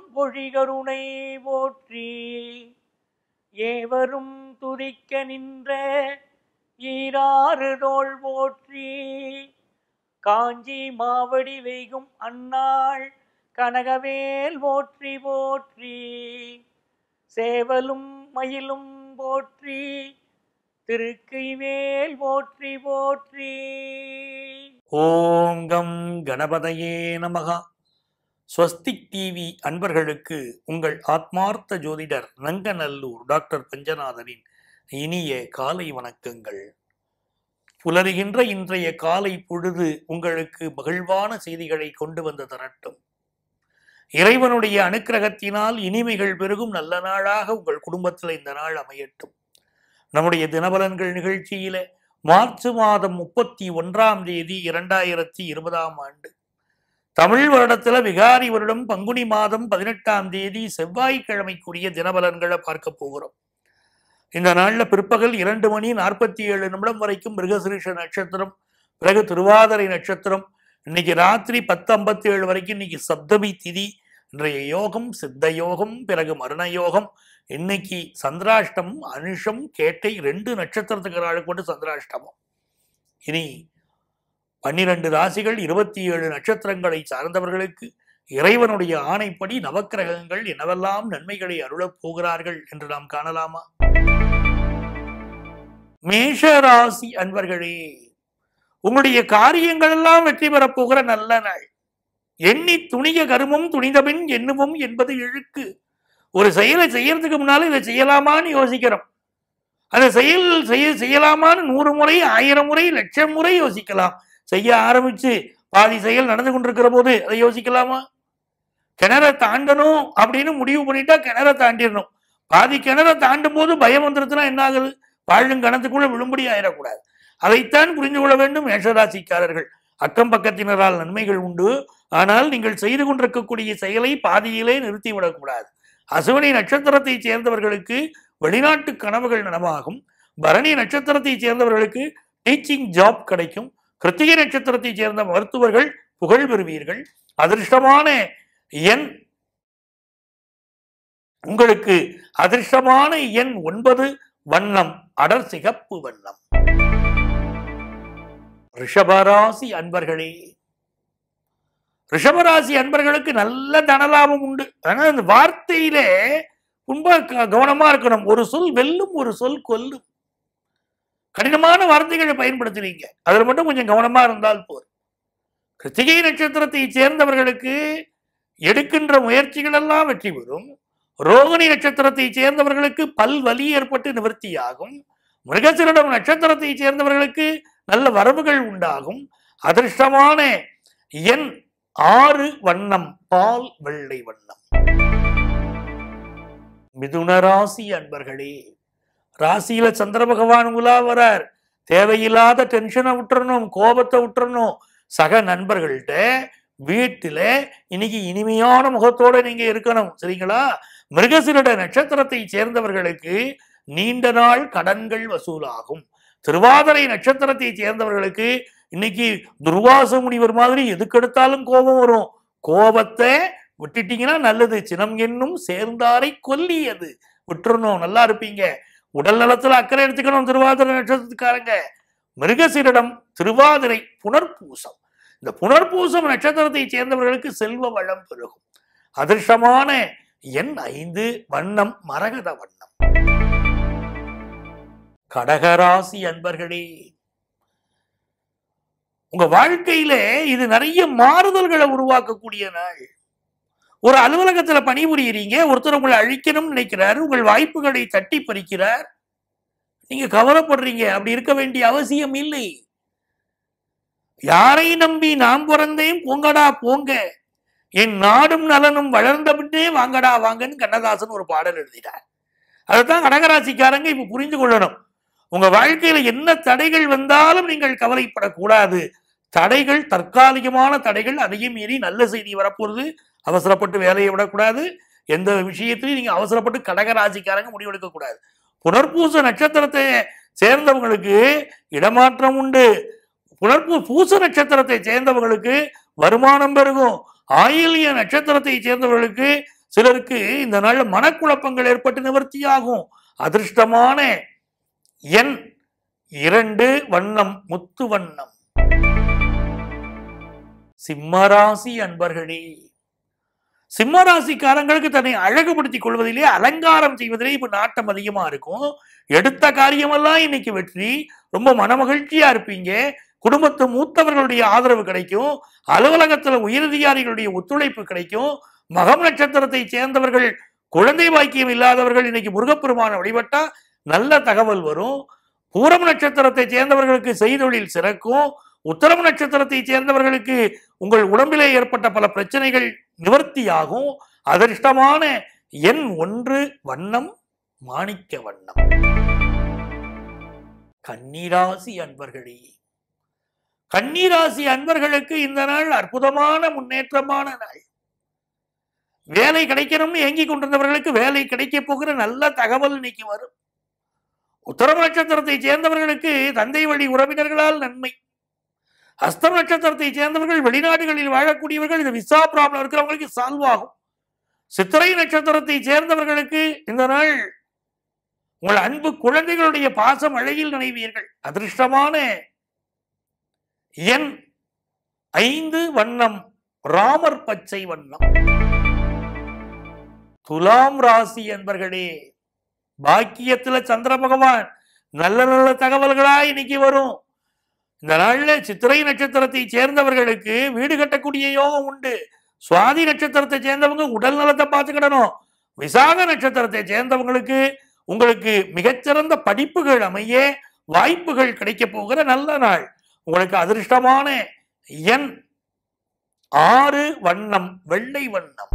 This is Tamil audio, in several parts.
பொழிகருணை போற்றி. ஏவரும் துதிக்க நின்ற ஈராறு தோள் போற்றி. காஞ்சி மாவடி வைகும் அன்னாள் கனகவேல் போற்றி போற்றி. சேவலும் மயிலும் போற்றி. திருக்கைவேல் போற்றி போற்றி. ஓம் கம் கணபதையே நமக. ஸ்வஸ்திக் டிவி அன்பர்களுக்கு உங்கள் ஆத்மார்த்த ஜோதிடர் நங்கநல்லூர் டாக்டர் பஞ்சநாதனின் இனிய காலை வணக்கங்கள். புலருகின்ற இன்றைய காலை பொழுது உங்களுக்கு மகிழ்வான செய்திகளை கொண்டு வந்து தரட்டும். இறைவனுடைய அனுக்கிரகத்தினால் இனிமைகள் பெருகும் நல்ல நாளாக உங்கள் குடும்பத்தில் இந்த நாள் அமையட்டும். நம்முடைய தினபலன்கள் நிகழ்ச்சியில மார்ச் மாதம் 31ஆம் தேதி 2020ஆம் ஆண்டு தமிழ் வருடத்துல விகாரி வருடம் பங்குனி மாதம் 18ஆம் தேதி செவ்வாய்க்கிழமைக்குரிய தினபலன்களை பார்க்க போகிறோம். இந்த நாள்ல பிற்பகல் 2:47 வரைக்கும் மிருகசிரீஷ நட்சத்திரம், பிறகு திருவாதிரை நட்சத்திரம், இன்னைக்கு ராத்திரி 10:57 வரைக்கும் இன்னைக்கு சப்தமி திதி. இன்றைய யோகம் சித்த யோகம், பிறகு மரண யோகம். இன்னைக்கு சந்திராஷ்டமம் அனுஷம் கேட்டை 2 நட்சத்திரத்துக்கு கொண்டு சந்திராஷ்டமம். இனி 12 ராசிகள் 27 நட்சத்திரங்களை சார்ந்தவர்களுக்கு இறைவனுடைய ஆணைப்படி நவக்கிரகங்கள் என்னவெல்லாம் நன்மைகளை அருளப் போகிறார்கள் என்று நாம் காணலாமா? மேஷ ராசி அன்பர்களே, உங்களுடைய காரியங்கள் எல்லாம் வெற்றி பெறப் போகிற நல்ல நாள். எண்ணி துணிக கருமம் துணிந்தபின் எண்ணுவோம் என்பது இழுக்கு. ஒரு செயலை செய்யறதுக்கு முன்னாலும் இதை செய்யலாமான்னு யோசிக்கிறோம். அந்த செய்யலாமான்னு 100 முறை 1000 முறை 1,00,000 முறை யோசிக்கலாம். செய்ய ஆரம்பிச்சு பாதி செயல் நடந்து கொண்டிருக்கிற போது அதை யோசிக்கலாமா? கிணற தாண்டணும் அப்படின்னு முடிவு பண்ணிட்டா கிணற தாண்டிடணும். பாதி கிணற தாண்டும் போது பயம் வந்துருச்சுன்னா என்ன ஆகுது? வாழும் கணத்துக்குள்ள விழும்படி ஆயிடக்கூடாது. அதைத்தான் புரிந்து கொள்ள வேண்டும் மேஷராசிக்காரர்கள். அக்கம் பக்கத்தினரால் நன்மைகள் உண்டு, ஆனால் நீங்கள் செய்து கொண்டிருக்கக்கூடிய செயலை பாதியிலே நிறுத்திவிடக்கூடாது. அசுவினி நட்சத்திரத்தை சேர்ந்தவர்களுக்கு வெளிநாட்டு கனவுகள் நனவாகும். பரணி நட்சத்திரத்தை சேர்ந்தவர்களுக்கு டீச்சிங் ஜாப் கிடைக்கும். கிருத்திகை நட்சத்திரத்தை சேர்ந்த மருத்துவர்கள் புகழ் பெறுவீர்கள். அதிர்ஷ்டமான எண் உங்களுக்கு அதிர்ஷ்டமான எண் 9, வண்ணம் அடர் சிகப்பு வண்ணம். ரிஷபராசி அன்பர்களே, ரிஷபராசி அன்பர்களுக்கு நல்ல தனலாபம் உண்டு. ஆனால் அந்த வார்த்தையிலே ரொம்ப கவனமா இருக்கணும். ஒரு சொல் வெல்லும், ஒரு சொல் கொல்லும். கடினமான வார்த்தைகளை பயன்படுத்துறீங்க, அதில் மட்டும் கொஞ்சம் கவனமா இருந்தால் போதும். கிருத்திகை நட்சத்திரத்தை சேர்ந்தவர்களுக்கு எடுக்கின்ற முயற்சிகள் எல்லாம் வெற்றி பெறும். ரோகிணி நட்சத்திரத்தை சேர்ந்தவர்களுக்கு பல் வலி ஏற்பட்டு நிவர்த்தியாகும். மிருகசீரிடம் நட்சத்திரத்தை சேர்ந்தவர்களுக்கு நல்ல வரவுகள் உண்டாகும். அதிர்ஷ்டமான எண் 6, வண்ணம் பால் வெள்ளை வண்ணம். மிதுன ராசி அன்பர்களே, ராசியில சந்திர பகவான் உலா வரார். தேவையில்லாத டென்ஷனை விட்டுறணும், கோபத்தை விட்டுறணும். சக நண்பர்கள்ட்ட வீட்டில இன்னைக்கு இனிமையான முகத்தோட நீங்க இருக்கணும், சரிங்களா? மிருகசீரிட நட்சத்திரத்தை சேர்ந்தவர்களுக்கு நீண்ட நாள் கடன்கள் வசூலாகும். திருவாதிரை நட்சத்திரத்தை சேர்ந்தவர்களுக்கு இன்னைக்கு துர்வாச முனிவர் மாதிரி எதுக்கெடுத்தாலும் கோபம் வரும். கோபத்தை விட்டுட்டீங்கன்னா நல்லது. சினம் என்னும் சேர்ந்தாரை கொல்லியது விட்டுறணும், நல்லா இருப்பீங்க. உடல் நலத்துல அக்கறை எடுத்துக்கணும் திருவாதிரை நட்சத்திரத்துக்காரங்க. மிருகசீரிடம் திருவாதிரை புனர்பூசம், இந்த புனர்பூசம் நட்சத்திரத்தை சேர்ந்தவர்களுக்கு செல்வ வளம் பெருகும். அதிர்ஷ்டமான எண் 5, வண்ணம் மரகத வண்ணம். கடகராசி அன்பர்களே, உங்க வாழ்க்கையில இது நிறைய மாறுதல்களை உருவாக்கக்கூடிய நாள். ஒரு அலுவலகத்துல பணிபுரிகிறீங்க, ஒருத்தர் உங்களை அழிக்கணும்னு நினைக்கிறார், உங்கள் வாய்ப்புகளை தட்டி பறிக்கிறார். நீங்க கவலைப்படுறீங்க. அப்படி இருக்க வேண்டிய அவசியம் இல்லை. யாரை நம்பி நாம் பிறந்தேன் போங்கடா போங்க, என் நாடும் நலனும் வளர்ந்த பின்னே வாங்கடா வாங்கன்னு கண்ணதாசன் ஒரு பாடல் எழுதினார். அதைத்தான் கடகராசிக்காரங்க இப்ப புரிந்து கொள்ளணும். உங்க வாழ்க்கையில என்ன தடைகள் வந்தாலும் நீங்கள் கவலைப்படக்கூடாது. தடைகள் தற்காலிகமான தடைகள், அதையும் மீறி நல்ல செய்தி வரப்போகுது. அவசரப்பட்டு வேலையை விடக்கூடாது. எந்த விஷயத்திலையும் நீங்க அவசரப்பட்டு கடகராசிக்காரங்க முடிவெடுக்க கூடாது. புனர்பூச நட்சத்திரத்தை சேர்ந்தவங்களுக்கு இடமாற்றம் உண்டு. பூச நட்சத்திரத்தை சேர்ந்தவர்களுக்கு வருமானம் பெருகும். ஆயில்ய நட்சத்திரத்தை சேர்ந்தவர்களுக்கு சிலருக்கு இந்த நாள்ல மனக்குழப்பங்கள் ஏற்பட்டு நிவர்த்தியாகும். அதிர்ஷ்டமான எண் 2, வண்ணம் முத்து வண்ணம். சிம்மராசி அன்பர்களே, சிம்மராசிக்காரங்களுக்கு தன்னை அழகுபடுத்திக் கொள்வதிலே, அலங்காரம் செய்வதிலே இப்ப நாட்டம் அதிகமா இருக்கும். எடுத்த காரியமெல்லாம் இன்னைக்கு வெற்றி. ரொம்ப மனமகிழ்ச்சியா இருப்பீங்க. குடும்பத்து மூத்தவர்களுடைய ஆதரவு கிடைக்கும். அலுவலகத்துல உயரதிகாரிகளுடைய ஒத்துழைப்பு கிடைக்கும். மகம் நட்சத்திரத்தை சேர்ந்தவர்கள், குழந்தை பாக்கியம் இல்லாதவர்கள் இன்னைக்கு முருகப்பெருமான வழிபட்டா நல்ல தகவல் வரும். பூரம் நட்சத்திரத்தை சேர்ந்தவர்களுக்கு செய்தொழில் சிறக்கும். உத்தரம் நட்சத்திரத்தை சேர்ந்தவர்களுக்கு உங்கள் உடம்பிலே ஏற்பட்ட பல பிரச்சனைகள் நிவர்த்தியாகும். அதிர்ஷ்டமான எண் 1, வண்ணம் மாணிக்க வண்ணம். கன்னிராசி அன்பர்களே, கன்னிராசி அன்பர்களுக்கு இந்த நாள் அற்புதமான முன்னேற்றமான நாள். வேலை கிடைக்கணும்னு ஏங்கிக் கொண்டிருந்தவர்களுக்கு வேலை கிடைக்க போகிற நல்ல தகவல் இன்னைக்கு வரும். உத்தரம் நட்சத்திரத்தை சேர்ந்தவர்களுக்கு தந்தை வழி உறவினர்களால் நன்மை. அஸ்தம் நட்சத்திரத்தை சேர்ந்தவர்கள், வெளிநாடுகளில் வாழக்கூடியவர்கள், இந்த விசா ப்ராப்ளம் இருக்கிறவங்களுக்கு சால்வ் ஆகும். சித்திரை நட்சத்திரத்தை சேர்ந்தவர்களுக்கு இந்த நாள் உங்கள் அன்பு குழந்தைகளுடைய பாசம் அழகில் நினைவீர்கள். அதிர்ஷ்டமான எண் 5, வண்ணம் ராமர் பச்சை வண்ணம். துலாம் ராசி என்பர்களே, பாக்கியத்துல சந்திர பகவான் நல்ல நல்ல தகவல்களா இன்னைக்கு வரும். இந்த நாள்ல சித்திரை நட்சத்திரத்தை சேர்ந்தவர்களுக்கு வீடு கட்டக்கூடிய யோகம் உண்டு. சுவாதி நட்சத்திரத்தை சேர்ந்தவங்க உடல் நலத்தை பார்த்துக்கிடணும். விசாக நட்சத்திரத்தை சேர்ந்தவங்களுக்கு உங்களுக்கு மிகச்சிறந்த படிப்புகள் அமைய வாய்ப்புகள் கிடைக்க போகிற நல்ல நாள். உங்களுக்கு அதிர்ஷ்டமான எண் 6, வண்ணம் வெள்ளை வண்ணம்.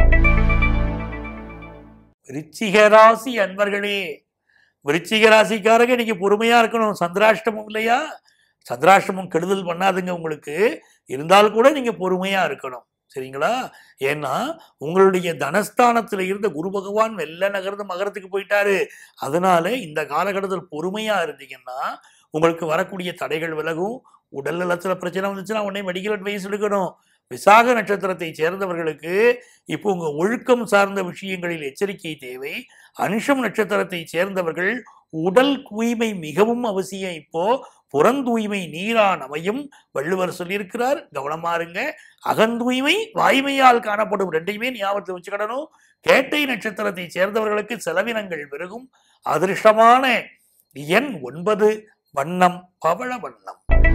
விருச்சிக ராசி அன்பர்களே, விருச்சிக ராசிக்காரங்க இன்னைக்கு பொறுமையா இருக்கணும். சந்திராஷ்டமம் இல்லையா? சந்திராஷ்டமம் கெடுதல் பண்ணாதுங்க உங்களுக்கு. இருந்தால் கூட நீங்க பொறுமையா இருக்கணும். சரிங்களா? ஏன்னா உங்களுடைய தனஸ்தானத்துல இருந்த குரு பகவான் வெள்ள நகர்ந்து மகரத்துக்கு போயிட்டாரு. அதனால இந்த காலகட்டத்தில் பொறுமையா இருந்தீங்கன்னா உங்களுக்கு வரக்கூடிய தடைகள் விலகும். உடல் நலத்துல பிரச்சனை வந்துச்சுன்னா உடனே மெடிக்கல் அட்வைஸ் எடுக்கணும். விசாக நட்சத்திரத்தை சேர்ந்தவர்களுக்கு இப்போ உங்க ஒழுக்கம் சார்ந்த விஷயங்களில் எச்சரிக்கை தேவை. அனுஷம் நட்சத்திரத்தை சேர்ந்தவர்கள் உடல் தூய்மை மிகவும் அவசியம். இப்போ புறந்தூய்மை நீரான் அமையும் வள்ளுவர் சொல்லியிருக்கிறார். கவனமா இருங்க. அகந்தூய்மை வாய்மையால் காணப்படும். ரெண்டையுமே ஞாபகத்தில் வச்சுக்கிடணும். கேட்டை நட்சத்திரத்தை சேர்ந்தவர்களுக்கு செலவினங்கள் பெருகும். அதிர்ஷ்டமான எண் 9, வண்ணம் பவள வண்ணம்.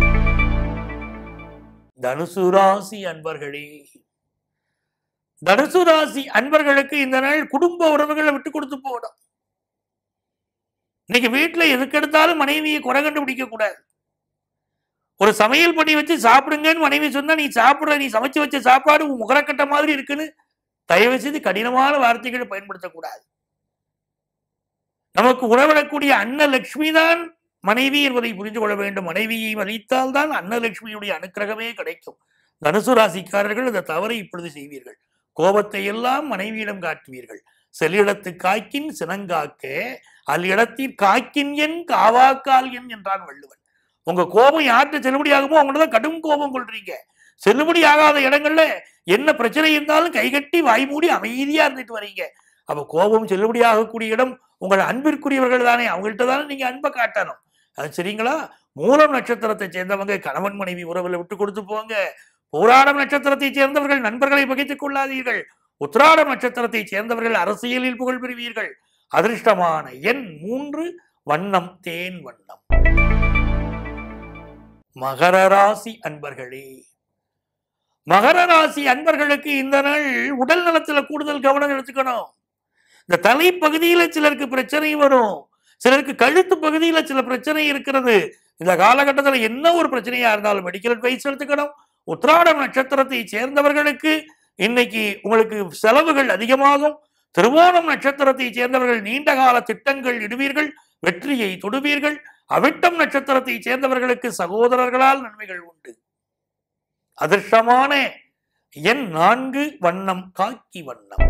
தனுசு ராசி அன்பர்களே, தனுசு ராசி அன்பர்களுக்கு இந்த நாள் குடும்ப உறவுகளை விட்டு கொடுத்து போகணும். இன்னைக்கு வீட்டுல எதுக்கு எடுத்தாலும் மனைவியை குறை கண்டுபிடிக்க கூடாது. ஒரு சமையல் பண்ணி வச்சு சாப்பிடுங்கன்னு மனைவி சொன்னா நீ சாப்பிடுற, நீ சமைச்சு வச்ச சாப்பாடு முகரக்கட்ட மாதிரி இருக்குன்னு தயவு செய்து கடினமான வார்த்தைகளை பயன்படுத்தக்கூடாது. நமக்கு உறவிடக்கூடிய அன்னலட்சுமி தான் மனைவி என்பதை புரிந்து கொள்ள வேண்டும். மனைவியை மதித்தால் தான் அன்னலட்சுமியுடைய அனுக்கிரகமே கிடைக்கும். தனுசு ராசிக்காரர்கள் இந்த தவறை இப்பொழுது செய்வீர்கள். கோபத்தை எல்லாம் மனைவியிடம் காட்டுவீர்கள். செல்லிடத்து காக்கின் சினங்காக்க அல்லிடத்தில் காக்கின் என் காவாக்கால் என் என்றான் வள்ளுவன். உங்க கோபம் யார்கிட்ட செல்லுபடியாகுமோ அவங்கள்ட்ட கடும் கோபம் கொள்றீங்க. செல்லுபடி ஆகாத இடங்கள்ல என்ன பிரச்சனை இருந்தாலும் கைகட்டி வாய் மூடி அமைதியா இருந்துட்டு வரீங்க. அப்ப கோபம் செல்லுபடி ஆகக்கூடிய இடம் உங்கள் அன்பிற்குரியவர்கள் தானே. அவங்கள்ட்ட தானே நீங்க அன்பை காட்டணும். அது சரிங்களா? மூலம் நட்சத்திரத்தை சேர்ந்தவங்க கணவன் மனைவி உறவுல விட்டு கொடுத்து போங்க. போராடம் நட்சத்திரத்தை சேர்ந்தவர்கள் நண்பர்களை பகைத்துக் கொள்ளாதீர்கள். உத்திராடம் நட்சத்திரத்தை சேர்ந்தவர்கள் அரசியலில் புகழ் பெறுவீர்கள். அதிர்ஷ்டமான எண் 3, வண்ணம் தேன் வண்ணம். மகர ராசி அன்பர்களே, மகர ராசி அன்பர்களுக்கு இந்த நாள் உடல் நலத்துல கூடுதல் கவனம் எடுத்துக்கணும். இந்த தலைப்பகுதியில சிலருக்கு பிரச்சனை வரும். சிலருக்கு கழுத்து பகுதியில சில பிரச்சனை இருக்கிறது. இந்த காலகட்டத்தில் என்ன ஒரு பிரச்சனையா இருந்தாலும் மெடிக்கல் அட்வைஸ் எடுத்துக்கணும். உத்திராடம் நட்சத்திரத்தை சேர்ந்தவர்களுக்கு இன்னைக்கு உங்களுக்கு செலவுகள் அதிகமாகும். திருவோணம் நட்சத்திரத்தை சேர்ந்தவர்கள் நீண்ட கால திட்டங்கள் இடுவீர்கள், வெற்றியை தொடுவீர்கள். அவிட்டம் நட்சத்திரத்தை சேர்ந்தவர்களுக்கு சகோதரர்களால் நன்மைகள் உண்டு. அதிர்ஷ்டமான எண் 4, வண்ணம் காக்கி வண்ணம்.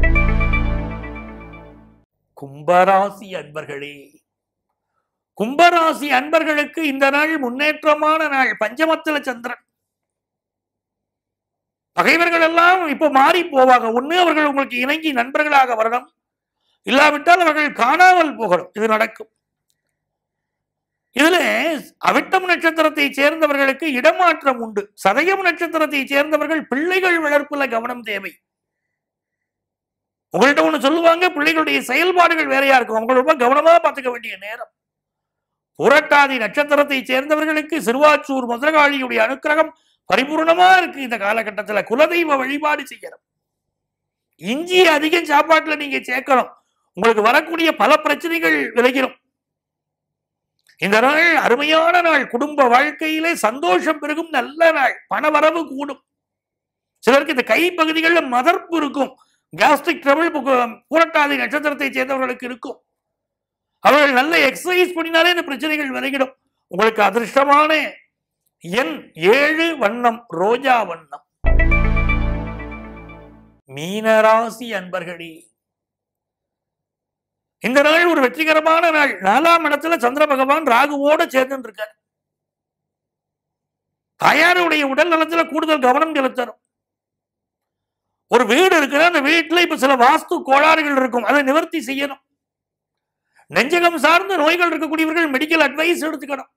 கும்பராசி அன்பர்களே, கும்பராசி அன்பர்களுக்கு இந்த நாள் முன்னேற்றமான நாள். பஞ்சமத்துல சந்திரன். பகைவர்கள் எல்லாம் இப்போ மாறி போவாங்க. ஒண்ணு அவர்கள் உங்களுக்கு இணங்கி நண்பர்களாக வரணும், இல்லாவிட்டால் அவர்கள் காணாமல் போகணும். இது நடக்கும். இதுல அவிட்டம் நட்சத்திரத்தை சேர்ந்தவர்களுக்கு இடமாற்றம் உண்டு. சதயம் நட்சத்திரத்தை சேர்ந்தவர்கள் பிள்ளைகள் வளர்ப்புல கவனம் தேவை. உங்கள்கிட்ட ஒண்ணு சொல்லுவாங்க, பிள்ளைகளுடைய செயல்பாடுகள் வேறையா இருக்கும், அவங்கள ரொம்ப கவனமா பார்த்துக்க வேண்டிய நேரம். புரட்டாதி நட்சத்திரத்தை சேர்ந்தவர்களுக்கு சிறுவாச்சூர் மதுரகாளியுடைய அனுக்கிரகம் பரிபூர்ணமா இருக்கு. இந்த காலகட்டத்துல குலதெய்வ வழிபாடு செய்யணும். இஞ்சி அதிகம் சாப்பாட்டுல நீங்க சேர்க்கணும், உங்களுக்கு வரக்கூடிய பல பிரச்சனைகள் விலகிடும். இந்த நாள் அருமையான நாள். குடும்ப வாழ்க்கையிலே சந்தோஷம் பெருகும் நல்ல நாள். பணவரவு கூடும். சிலருக்கு இந்த கை பகுதிகளில் மதர்ப்பு இருக்கும், கேஸ்ட்ரிக் ட்ரபிள் புரட்டாதி நட்சத்திரத்தை சேர்ந்தவர்களுக்கு இருக்கும். அவர்கள் நல்ல எக்ஸசைஸ் பண்ணினாலே இந்த பிரச்சனைகள் விலகிடும். உங்களுக்கு அதிர்ஷ்டமான எண் 7, வண்ணம் ரோஜா வண்ணம். மீனராசி அன்பர்களே, இந்த நாள் ஒரு வெற்றிகரமான நாள். 4ஆம் இடத்துல சந்திர பகவான் ராகுவோட சேர்ந்து இருக்கார். தாயாருடைய உடல் நலத்துல கூடுதல் கவனம் செலுத்தணும். ஒரு வீடு இருக்கிற அந்த வீட்டுல இப்ப சில வாஸ்து கோளாறுகள் இருக்கும், அதை நிவர்த்தி செய்யணும். நெஞ்சகம் சார்ந்த நோய்கள் இருக்கக்கூடியவர்கள் மெடிக்கல் அட்வைஸ் எடுத்துக்கணும்.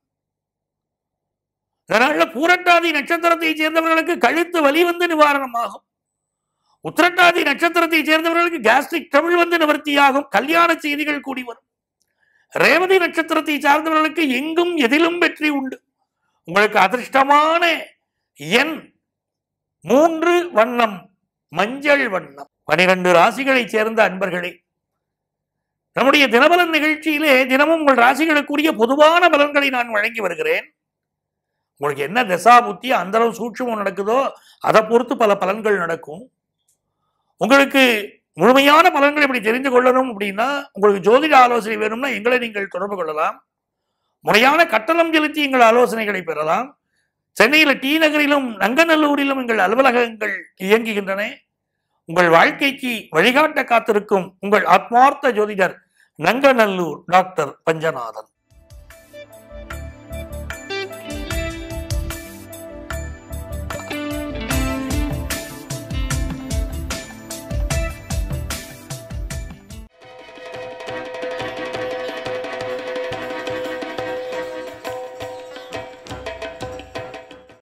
அதனால பூரட்டாதி நட்சத்திரத்தை சேர்ந்தவர்களுக்கு கழுத்து வலி வந்து நிவாரணமாகும். உத்திரட்டாதி நட்சத்திரத்தை சேர்ந்தவர்களுக்கு கேஸ்ட்ரிக் ட்ரபிள் வந்து நிவர்த்தியாகும். கல்யாண செய்திகள் கூடி வரும். ரேவதி நட்சத்திரத்தை சார்ந்தவர்களுக்கு எங்கும் எதிலும் வெற்றி உண்டு. உங்களுக்கு அதிர்ஷ்டமான எண் 3, வண்ணம் மஞ்சள் வண்ணம். 12 ராசிகளை சேர்ந்த அன்பர்களே, நம்முடைய தினபலன் நிகழ்ச்சியிலே தினமும் உங்கள் ராசிகளுக்குரிய பொதுவான பலன்களை நான் வழங்கி வருகிறேன். உங்களுக்கு என்ன தசா புத்தி அந்த அளவு சூட்சமம் நடக்குதோ அதை பொறுத்து பல பலன்கள் நடக்கும். உங்களுக்கு முழுமையான பலன்களை இப்படி தெரிந்து கொள்ளணும் அப்படின்னா, உங்களுக்கு ஜோதிட ஆலோசனை வேணும்னா எங்களை நீங்கள் தொடர்பு கொள்ளலாம். முறையான கட்டணம் செலுத்தி எங்கள் ஆலோசனைகளை பெறலாம். சென்னையில் டி நகரிலும் நங்கநல்லூரிலும் எங்கள் அலுவலகங்கள் இயங்குகின்றன. உங்கள் வாழ்க்கைக்கு வழிகாட்ட காத்திருக்கும் உங்கள் ஆத்மார்த்த ஜோதிடர் நங்கநல்லூர் டாக்டர் பஞ்சநாதன்.